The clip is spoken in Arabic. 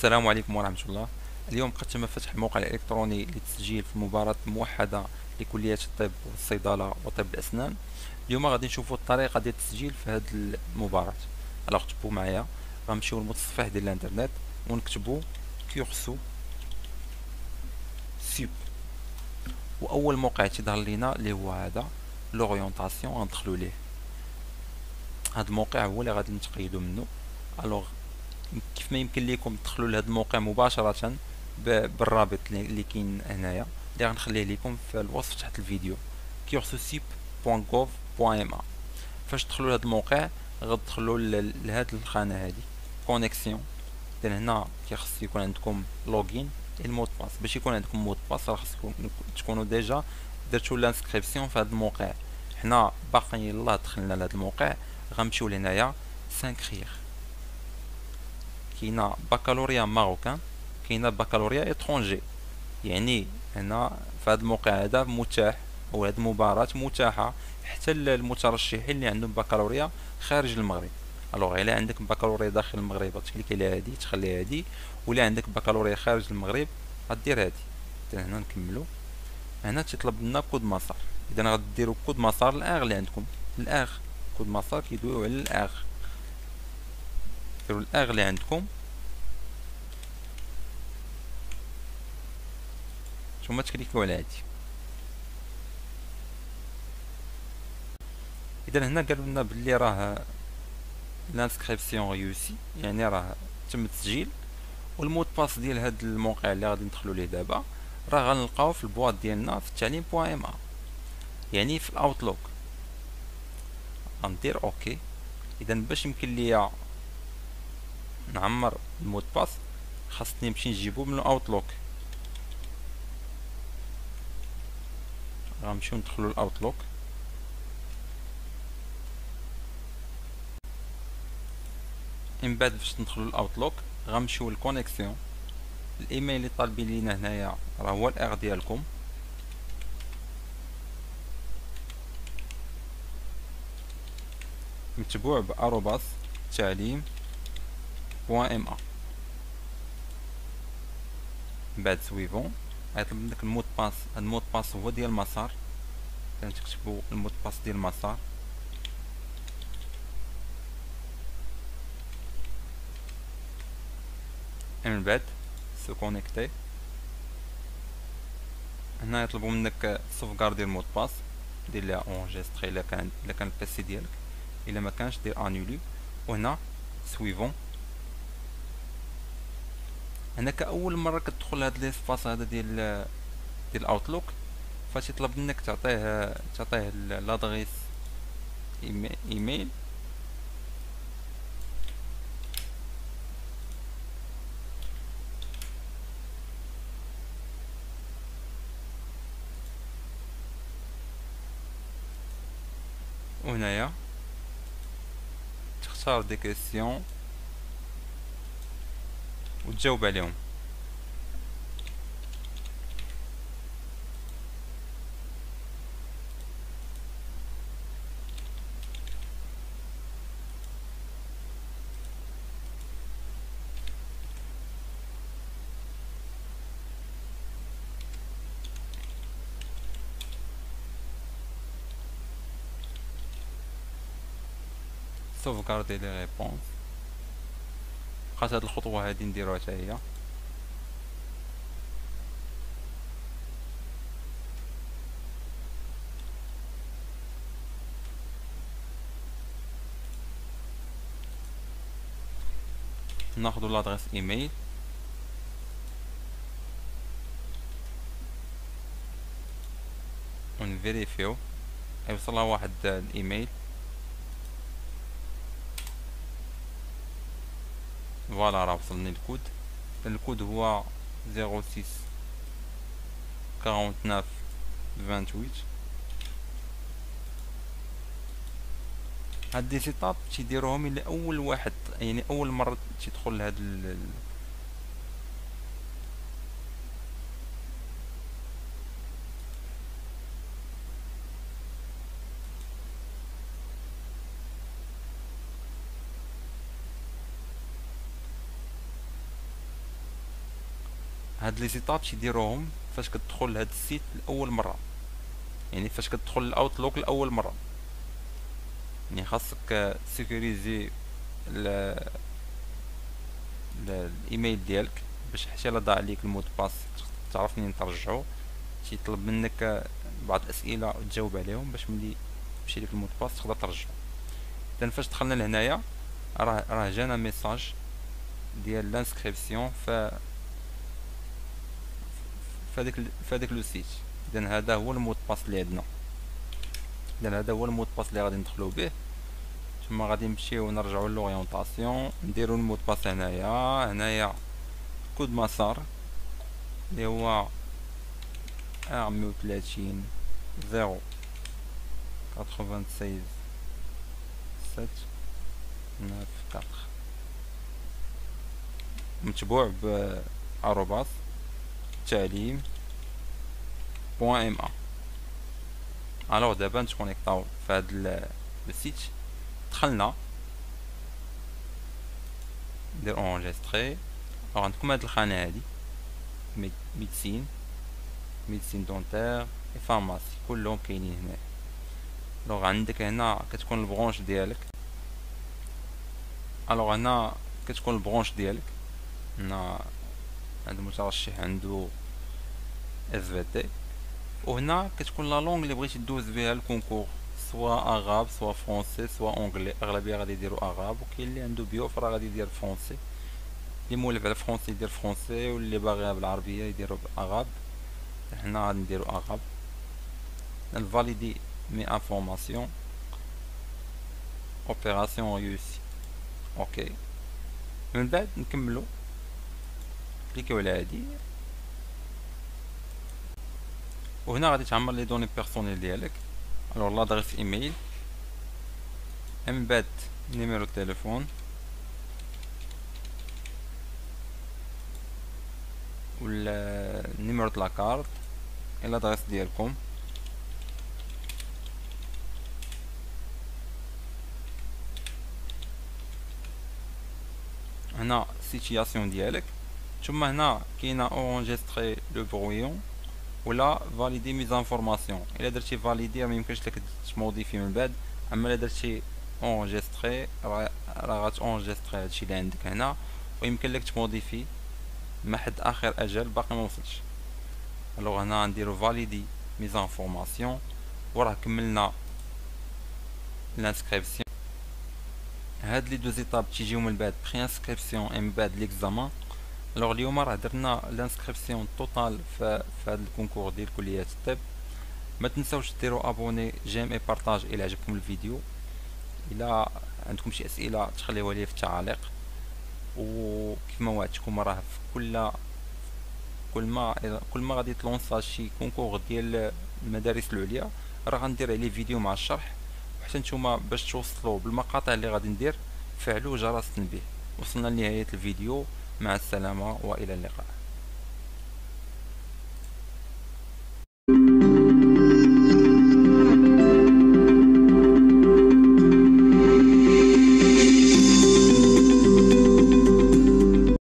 السلام عليكم ورحمة الله. اليوم قد تم فتح الموقع الإلكتروني للتسجيل في المباراة الموحدة لكليات الطب والصيدلة وطب الأسنان. اليوم غادي نشوفوا الطريقة ديال التسجيل في هذه المباراة. الوغ اكتبوا معايا، غنمشيو للمتصفح ديال الانترنت ونكتبوا كورسو سوب، واول موقع تيظهر لينا اللي هو هذا لورينتاسيون، غندخلوا ليه. هذا الموقع هو اللي غادي نتقيدوا منه. الوغ كيف ما يمكن لكم تدخلوا لهذا الموقع مباشرة بالرابط اللي كاين هنايا، اللي غنخليه لكم في الوصف تحت الفيديو، cursusip.gov.ma. فاش تدخلوا لهذا الموقع غتدخلوا لهاد الخانة هذه كونيكسيون. اذا هنا كيخص يكون عندكم لوغين المود باس. باش يكون عندكم مود باس راه خصكم تكونوا ديجا درتوا لانسكريبسيون في هذا الموقع. حنا باقي يلاه دخلنا لهذا الموقع، غنمشيو لهنايا سانكريغ. كاينه بكالوريا ماروكان، كاينه بكالوريا اترونجي. يعني هنا في هذا الموقع هذا متاح، او هذه المباراة متاحة حتى للمترشحين اللي عندهم بكالوريا خارج المغرب. الوغ الا عندك بكالوريا داخل المغرب غتكليكي على هادي تخلي هادي، ولا عندك بكالوريا خارج المغرب غدير هادي. اذا هنا نكملو. هنا تيطلب لنا كود مسار، اذا غديروا كود مسار الاغ اللي عندكم. الاغ كود مسار كيدويو على الاغ، ديروا الاغ اللي عندكم ثم تكليكيو على هادي. اذا هنا قالوا لنا بلي راه لانسكريبسيون ريوسي، يعني راه تم التسجيل. والمود باس ديال هاد الموقع اللي غادي ندخلو ليه دابا راه غنلقاوه في البواط ديالنا في التعليم بوان ام، يعني في الاوتلوك. غندير اوكي. اذا باش يمكن ليا نعمر المود باس خاصني نمشي نجيبو من الاوتلوك. غنمشيو ندخلو الاوتلوك. من بعد باش ندخلو الاوتلوك غنمشيو للكونيكسيون. الايميل اللي طالبين لينا هنايا راه هو الاغ ديالكم. متبوع باروباس تعليم بوان ام ا. من بعد سويفون غيطلب منك المود باس. المود باس هو ديال المسار، تكتبوا المود باس ديال المسار. من بعد سو كونيكتي. هنا يطلبوا منك سوفغاردي المود باس، دير ليها اونجستري الا كان البيسي ديالك، الا ما كانش دير انولي. وهنا سويفون. هنا كاول مره كتدخل لهاد ليسباس هذا ديال الاوتلوك، فاش يطلب منك تعطيه لادريس ايميل. وهنايا تختار دي كيسيون وتجاوب عليهم. sauvegarder les réponses. بقات هاد الخطوة هادي نديروها حتى هي. ناخدو لادريس ايميل ونفيريفيو يوصلها واحد الايميل. فوالا راه وصلني الكود. الكود هو 06 49 28. هاد دي سيتاب تيديروهم الا اول واحد، يعني اول مره تيدخل لهاد هاد لي زيتاب تيديروهم فاش كتدخل لهاد السيت لاول مره، يعني فاش كتدخل الاوتلوك لاول مره. يعني خاصك سيكوريزي الايميل ديالك باش حتى الا ضاع عليك المود باس تعرف منين ترجعو. تيطلب منك بعض الاسئله وتجاوب عليهم باش ملي يمشي لك المود باس تقدر ترجعو. اذا فاش دخلنا لهنايا راه جانا ميساج ديال لانسكريبسيون فهاداك لو سيت. اذا هذا هو المود باس اللي عندنا، اذا هذا هو المود باس اللي غادي ندخلو به. ثم غادي نمشيو نرجعو لورينطاسيون، نديرو المود باس هنايا كود مسار اللي هو 130 0 96 7 9 4 متبوع ب @، تعليم .ma. الوغ دابا نتكونيكطاو فهاد السيت. دخلنا ندير اونجستري. الوغ عندكم هاد الخانه هادي ميديسين دونتير اي فارماسي كلهم كاينين هنا. الوغ عندك هنا كتكون البرونش ديالك. الوغ هنا كتكون البرونش ديالك. هنا عند المترشح عنده SVT، وهنا كتكون لا لونغ اللي بغيتي دوز بها الكونكور، سوا اغاب سوا فرونسي سوا اونغلي. اغلبيه غادي يديروا اغاب، وكاين اللي عنده بيوف راه غادي يدير فرونسي. اللي مولف على فرونسي يدير فرونسي، واللي باغيها بالعربيه يديروا باغاب. حنا غادي نديرو اغاب. نفاليدي مي انفورماسيون، اوبيراسيون ريوسي. اوكي، من بعد نكملو كليكيو على هادي، وهنا غادي تعمر لي دوني بيرسونيل ديالك. الوغ لادريس ايميل، من بعد نيميرو تليفون ولا نيميرو د لاكارت et l'adresse ديالكم. هنا سيتياسيون ديالك. ثم هنا كاينه اونجستري لو برويون ولا فاليدي مي زانفورماسيون. الا درتي فاليدي ما يمكنش لك تموديفي من بعد، اما الا درتي اونجستري راه غاتونجستري هادشي اللي عندك هنا، ويمكن لك تموديفي ما حد اخر اجل باقي ما وصلش. الوغ هنا نديرو فاليدي مي زانفورماسيون، وراه كملنا لانسكريبسيون. هاد لي دو زيتاب تيجيو من بعد بري انسكريبسيون من بعد ليكزامان. الوغ اليوم راه درنا لانسكريبسيون توتال في هاد الكونكور ديال كليات الطب. ما تنساوش ديروا ابوني جيم اي بارطاج الى عجبكم الفيديو. الى عندكم شي اسئله تخليوها لي في التعاليق، وكما وعدتكم راه في كل ما غادي تلونسا شي كونكور ديال المدارس العليا راه غندير عليه فيديو مع الشرح. وحتى نتوما باش توصلوا بالمقاطع اللي غادي ندير فعلوا جرس التنبيه. وصلنا لنهايه الفيديو، مع السلامه والى اللقاء.